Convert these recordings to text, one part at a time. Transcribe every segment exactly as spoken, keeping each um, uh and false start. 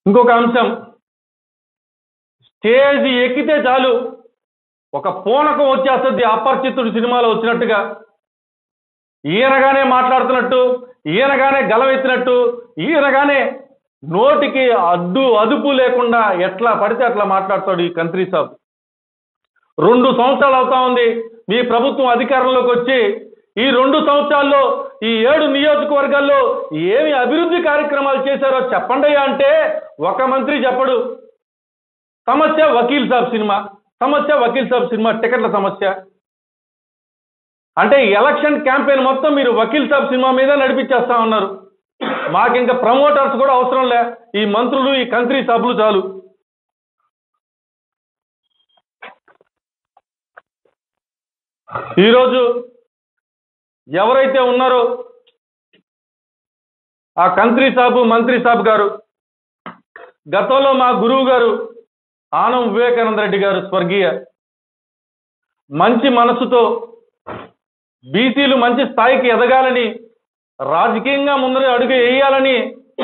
ఇంకొక అంశం, స్టేజ్ ఎక్కితే చాలు ఒక పూనకం వచ్చేస్తుంది. అపరిచితుడు సినిమాలో వచ్చినట్టుగా ఈయనగానే మాట్లాడుతున్నట్టు, ఈయనగానే గలవెత్తినట్టు, ఈయనగానే నోటికి అడ్డు అదుపు లేకుండా ఎట్లా పడితే అట్లా మాట్లాడతాడు ఈ కంత్రి సాబ్. రెండు సంవత్సరాలు అవుతా ఉంది మీ ప్రభుత్వం అధికారంలోకి వచ్చి. ఈ రెండు సంవత్సరాల్లో ఈ ఏడు నియోజకవర్గాల్లో ఏమి అభివృద్ధి కార్యక్రమాలు చేశారో చెప్పండి అంటే ఒక మంత్రి చెప్పడు. సమస్య వకీల్ సాబ్ సినిమా, సమస్య వకీల్ సాబ్ సినిమా టికెట్ల సమస్య. అంటే ఎలక్షన్ క్యాంపెయిన్ మొత్తం మీరు వకీల్ సాబ్ సినిమా మీద నడిపించేస్తా ఉన్నారు. మాకు ఇంకా ప్రమోటర్స్ కూడా అవసరం లే, ఈ మంత్రులు ఈ కంత్రి సభలు చాలు. ఈరోజు ఎవరైతే ఉన్నారో ఆ కంత్రి సాబు మంత్రి సాబ్ గారు, గతంలో మా గురువు గారు ఆనం వివేకానంద రెడ్డి గారు స్వర్గీయ మంచి మనసుతో బీసీలు మంచి స్థాయికి ఎదగాలని, రాజకీయంగా ముందర అడుగు వేయాలని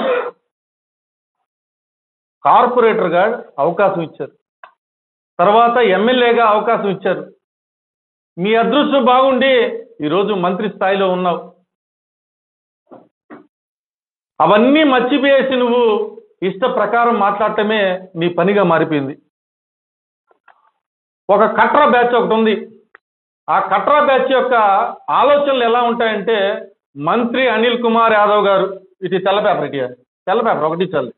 కార్పొరేటర్గా అవకాశం ఇచ్చారు, తర్వాత ఎమ్మెల్యేగా అవకాశం ఇచ్చారు. మీ అదృష్టం బాగుండి ఈరోజు మంత్రి స్థాయిలో ఉన్నావు. అవన్నీ మర్చిపోయేసి నువ్వు ఇష్ట ప్రకారం మాట్లాడటమే నీ పనిగా మారిపోయింది. ఒక కట్రా బ్యాచ్ ఒకటి ఉంది. ఆ కట్రా బ్యాచ్ యొక్క ఆలోచనలు ఎలా ఉంటాయంటే, మంత్రి అనిల్ కుమార్ యాదవ్ గారు, ఇది తెల్ల పేపర్, ఇటు తెల్ల పేపర్ ఒకటి చల్లి.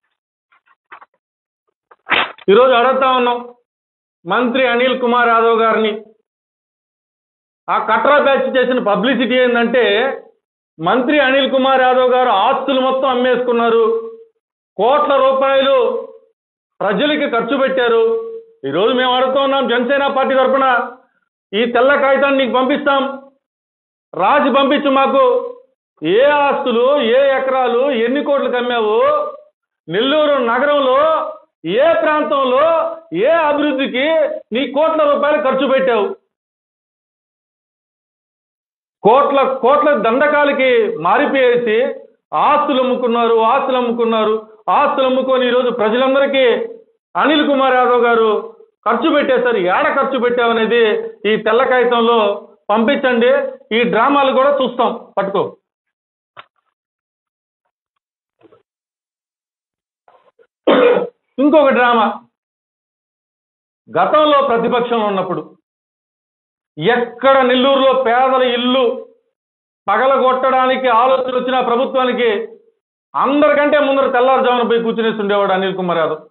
ఈరోజు అడుగుతా ఉన్నాం మంత్రి అనిల్ కుమార్ యాదవ్ గారిని. ఆ కట్రా బ్యాచ్ చేసిన పబ్లిసిటీ ఏంటంటే, మంత్రి అనిల్ కుమార్ యాదవ్ గారు ఆస్తులు మొత్తం అమ్మేసుకున్నారు, కోట్ల రూపాయలు ప్రజలకి ఖర్చు పెట్టారు. ఈరోజు మేము అడుగుతూ ఉన్నాం జనసేన పార్టీ తరఫున, ఈ తెల్ల కాగితాన్ని నీకు పంపిస్తాం, రాజు పంపించు మాకు. ఏ ఆస్తులు, ఏ ఎకరాలు, ఎన్ని కోట్లకు అమ్మావు, నెల్లూరు నగరంలో ఏ ప్రాంతంలో ఏ అభివృద్ధికి నీ కోట్ల రూపాయలు ఖర్చు పెట్టావు? కోట్ల కోట్ల దండకాలకి మారిపోయేసి ఆస్తులు అమ్ముకున్నారు, ఆస్తులు అమ్ముకున్నారు, ఆస్తులు అమ్ముకొని ఈరోజు ప్రజలందరికీ అనిల్ కుమార్ యాదవ్ గారు ఖర్చు పెట్టేశారు. ఏడ ఖర్చు పెట్టామనేది ఈ తెల్ల కాగితంలో పంపించండి, ఈ డ్రామాలు కూడా చూస్తాం. పట్టుకో. ఇంకొక డ్రామా, గతంలో ప్రతిపక్షంలో ఉన్నప్పుడు ఎక్కడ నెల్లూరులో పేదల ఇల్లు పగలగొట్టడానికి ఆలోచన వచ్చిన ప్రభుత్వానికి అందరికంటే ముందర తెల్లారుజామున పోయి కూర్చునేసి ఉండేవాడు అనిల్ కుమార్ యాదవ్.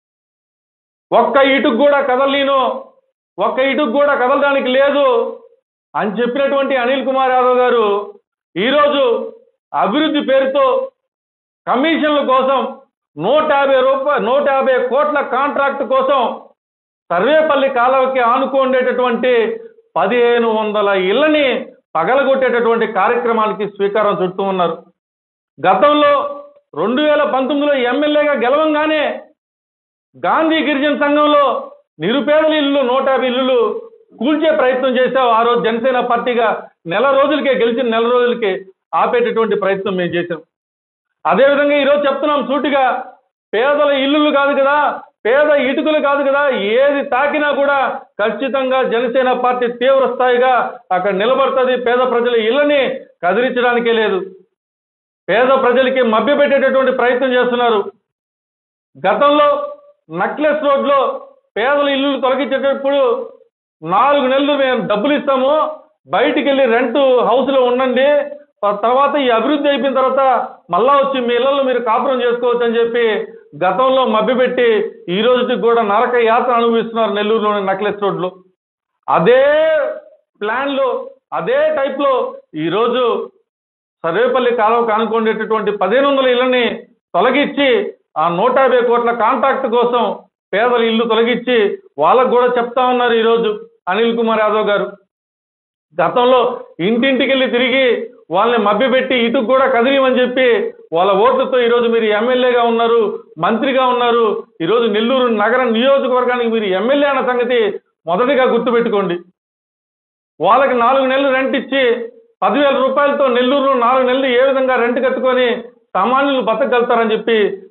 ఒక్క ఇటుకు కూడా కదలలేను, ఒక్క ఇటుకు కూడా కదలడానికి లేదు అని చెప్పినటువంటి అనిల్ కుమార్ యాదవ్ గారు ఈరోజు అభివృద్ధి పేరుతో కమిషన్ల కోసం నూట యాభై రూపాయలు నూట యాభై కోట్ల కాంట్రాక్ట్ కోసం సర్వేపల్లి కాలువకి ఆనుకోండేటటువంటి పదిహేను వందల ఇళ్ళని పగలగొట్టేటటువంటి కార్యక్రమానికి శ్రీకారం చుడుతూ ఉన్నారు. గతంలో రెండు వేల పంతొమ్మిదిలో ఎమ్మెల్యేగా గెలవంగానే గాంధీ గిరిజన సంఘంలో నిరుపేదల ఇల్లు నూట యాభై ఇల్లులు కూల్చే ప్రయత్నం చేశావు. ఆ రోజు జనసేన పార్టీగా నెల రోజులకే గెలిచిన నెల రోజులకే ఆపేటటువంటి ప్రయత్నం మేము చేశాం. అదేవిధంగా ఈరోజు చెప్తున్నాం సూటిగా, పేదల ఇల్లులు కాదు కదా, పేద ఇటుకలు కాదు కదా, ఏది తాకినా కూడా ఖచ్చితంగా జనసేన పార్టీ తీవ్ర స్థాయిగా అక్కడ నిలబడుతుంది. పేద ప్రజల ఇళ్ళని కదిలించడానికే లేదు, పేద ప్రజలకి మభ్యపెట్టేటటువంటి ప్రయత్నం చేస్తున్నారు. గతంలో నక్లెస్ రోడ్లో పేదల ఇల్లు తొలగించేటప్పుడు నాలుగు నెలలు మేము డబ్బులు ఇస్తాము, బయటికి వెళ్ళి రెంట్ హౌస్లో ఉండండి, తర్వాత ఈ అభివృద్ధి అయిపోయిన తర్వాత మళ్ళా వచ్చి మీ ఇళ్లలో మీరు కాపురం చేసుకోవచ్చు అని చెప్పి గతంలో మభ్యపెట్టి ఈ రోజుకి కూడా నరక యాత్ర అనుభవిస్తున్నారు నెల్లూరులోని నక్లెస్ రోడ్లో. అదే ప్లాన్లో అదే టైప్లో ఈరోజు సర్వేపల్లి కాలువకు అనుకునేటటువంటి పదిహేను వందల ఇళ్ళని తొలగించి ఆ నూట యాభై కోట్ల కాంట్రాక్ట్ కోసం పేదల ఇల్లు తొలగించి వాళ్ళకు కూడా చెప్తా ఉన్నారు ఈరోజు అనిల్ కుమార్ యాదవ్ గారు. గతంలో ఇంటింటికి వెళ్ళి తిరిగి వాళ్ళని మభ్యపెట్టి ఇటుకు కూడా కదిలిమని చెప్పి వాళ్ళ ఓట్లతో ఈరోజు మీరు ఎమ్మెల్యేగా ఉన్నారు, మంత్రిగా ఉన్నారు. ఈరోజు నెల్లూరు నగర నియోజకవర్గానికి మీరు ఎమ్మెల్యే అన్న సంగతి మొదటిగా గుర్తుపెట్టుకోండి. వాళ్ళకి నాలుగు నెలలు రెంట్ ఇచ్చి పదివేల రూపాయలతో నెల్లూరులో నాలుగు నెలలు ఏ విధంగా రెంట్ కట్టుకొని సామాన్యులు బతకగలుగుతారని చెప్పి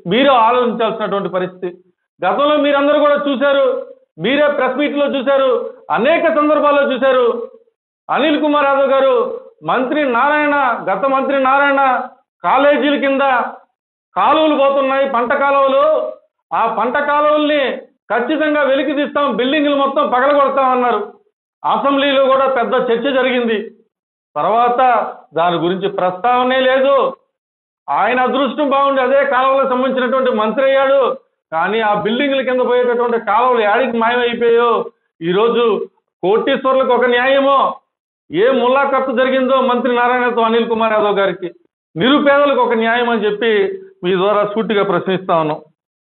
మీరు ఆలోచించాల్సినటువంటి పరిస్థితి. గతంలో మీరందరూ కూడా చూశారు, మీరే ప్రెస్ మీట్లో చూశారు, అనేక సందర్భాల్లో చూశారు. అనిల్ కుమార్ యాదవ్ గారు మంత్రి నారాయణ గత మంత్రి నారాయణ కాలేజీల కింద కాలువలు పోతున్నాయి, పంట కాలువలు, ఆ పంట కాలువల్ని ఖచ్చితంగా వెలికి తీస్తాం, బిల్డింగ్లు మొత్తం పగలగొడతాం అన్నారు. అసెంబ్లీలో కూడా పెద్ద చర్చ జరిగింది. తర్వాత దాని గురించి ప్రస్తావనే లేదు. ఆయన అదృష్టం బాగుండి అదే కాలువలకు సంబంధించినటువంటి మంత్రి అయ్యాడు. కానీ ఆ బిల్డింగ్ల కింద పోయేటటువంటి కాలువలు యాడికి మాయమైపోయాయో, ఈరోజు కోటీశ్వర్లకు ఒక న్యాయమో, ఏ ముల్లాఖత్తు జరిగిందో మంత్రి నారాయణతో అనిల్ కుమార్ యాదవ్ గారికి, నిరుపేదలకు ఒక న్యాయం అని చెప్పి మీ ద్వారా సూటిగా ప్రశ్నిస్తా ఉన్నాం.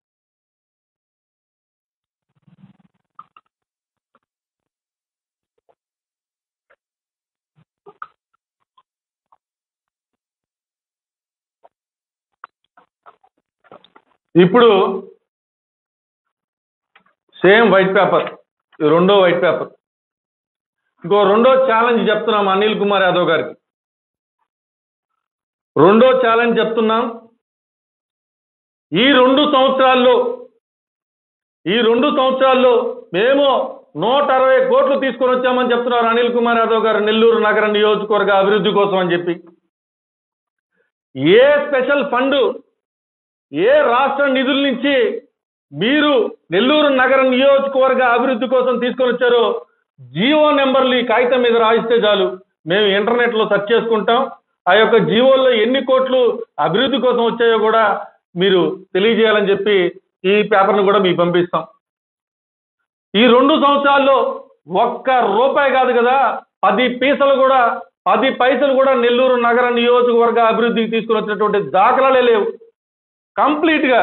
ఇప్పుడు సేమ్ వైట్ పేపర్, రెండో వైట్ పేపర్, ఇంకో రెండో ఛాలెంజ్ చెప్తున్నాం అనిల్ కుమార్ యాదవ్ గారికి. రెండో ఛాలెంజ్ చెప్తున్నాం. ఈ రెండు సంవత్సరాల్లో ఈ రెండు సంవత్సరాల్లో మేము నూట అరవై కోట్లు తీసుకొని వచ్చామని చెప్తున్నారు అనిల్ కుమార్ యాదవ్ గారు నెల్లూరు నగర నియోజకవర్గ అభివృద్ధి కోసం అని చెప్పి. ఏ స్పెషల్ ఫండ్, ఏ రాష్ట్ర నిధుల నుంచి మీరు నెల్లూరు నగర నియోజకవర్గ అభివృద్ధి కోసం తీసుకొని వచ్చారో జియో నెంబర్లు ఈ కాగితం మీద రాయిస్తే చాలు, మేము ఇంటర్నెట్లో సెర్చ్ చేసుకుంటాం. ఆ యొక్క జియోలో ఎన్ని కోట్లు అభివృద్ధి కోసం వచ్చాయో కూడా మీరు తెలియజేయాలని చెప్పి ఈ పేపర్ను కూడా మీకు పంపిస్తాం. ఈ రెండు సంవత్సరాల్లో ఒక్క రూపాయి కాదు కదా, పది పైసలు కూడా పది పైసలు కూడా నెల్లూరు నగర నియోజకవర్గ అభివృద్ధికి తీసుకుని వచ్చినటువంటి దాఖలాలే లేవు కంప్లీట్గా.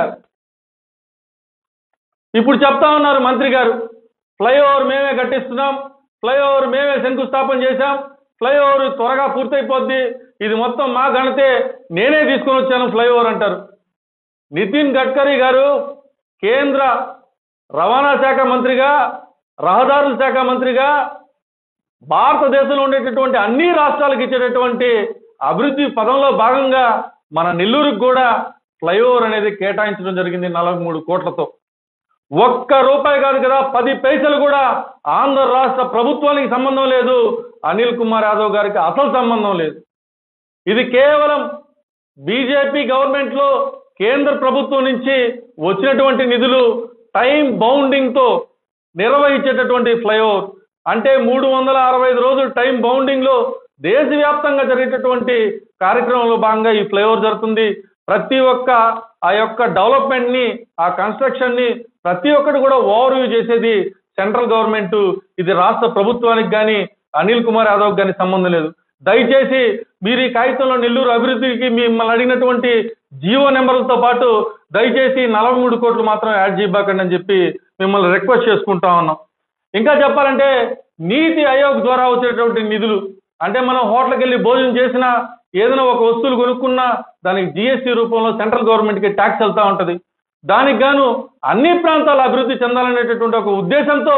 ఇప్పుడు చెప్తా ఉన్నారు మంత్రి గారు, ఫ్లైఓవర్ మేమే కట్టిస్తున్నాం, ఫ్లైఓవర్ మేమే శంకుస్థాపన చేశాం, ఫ్లైఓవర్ త్వరగా పూర్తయిపోద్ది, ఇది మొత్తం మా ఘనతే, నేనే తీసుకొని వచ్చాను ఫ్లైఓవర్ అంటారు. నితిన్ గడ్కరీ గారు కేంద్ర రవాణా శాఖ మంత్రిగా, రహదారుల శాఖ మంత్రిగా భారతదేశంలో ఉండేటటువంటి అన్ని రాష్ట్రాలకు ఇచ్చేటటువంటి అభివృద్ధి పదంలో భాగంగా మన నెల్లూరుకు కూడా ఫ్లైఓవర్ అనేది కేటాయించడం జరిగింది నలభై మూడు కోట్లతో. ఒక్క రూపాయి కాదు కదా, పది పైసలు కూడా ఆంధ్ర రాష్ట్ర ప్రభుత్వానికి సంబంధం లేదు, అనిల్ కుమార్ యాదవ్ గారికి అసలు సంబంధం లేదు. ఇది కేవలం బీజేపీ గవర్నమెంట్లో కేంద్ర ప్రభుత్వం నుంచి వచ్చినటువంటి నిధులు టైం బౌండింగ్తో నిర్వహించేటటువంటి ఫ్లైఓవర్. అంటే మూడు వందల అరవై ఐదు రోజులు టైం బౌండింగ్లో దేశవ్యాప్తంగా జరిగేటటువంటి కార్యక్రమంలో భాగంగా ఈ ఫ్లైఓవర్ జరుగుతుంది. ప్రతి ఒక్క ఆ యొక్క డెవలప్మెంట్ని, ఆ కన్స్ట్రక్షన్ని ప్రతి ఒక్కటి కూడా ఓవర్వ్యూ చేసేది సెంట్రల్ గవర్నమెంట్. ఇది రాష్ట్ర ప్రభుత్వానికి కానీ అనిల్ కుమార్ యాదవ్ కానీ సంబంధం లేదు. దయచేసి మీరు ఈ కాగితంలో నెల్లూరు అభివృద్ధికి మిమ్మల్ని అడిగినటువంటి జియో నెంబర్లతో పాటు దయచేసి నలభై మూడు కోట్లు మాత్రం యాడ్ చేయబాకండి అని చెప్పి మిమ్మల్ని రిక్వెస్ట్ చేసుకుంటా ఉన్నాం. ఇంకా చెప్పాలంటే నీతి ఆయోగ్ ద్వారా వచ్చేటువంటి నిధులు, అంటే మనం హోటల్కి వెళ్ళి భోజనం చేసినా, ఏదైనా ఒక వస్తువులు కొనుక్కున్నా దానికి జిఎస్టీ రూపంలో సెంట్రల్ గవర్నమెంట్కి ట్యాక్స్ వెళ్తూ ఉంటుంది. దానికి గాను అన్ని ప్రాంతాలు అభివృద్ధి చెందాలనేటటువంటి ఒక ఉద్దేశంతో.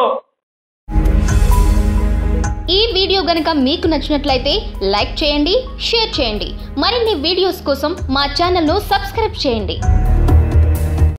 ఈ వీడియో గనుక మీకు నచ్చినట్లయితే లైక్ చేయండి, షేర్ చేయండి. మరిన్ని వీడియోస్ కోసం మా ఛానల్ను సబ్స్క్రైబ్ చేయండి.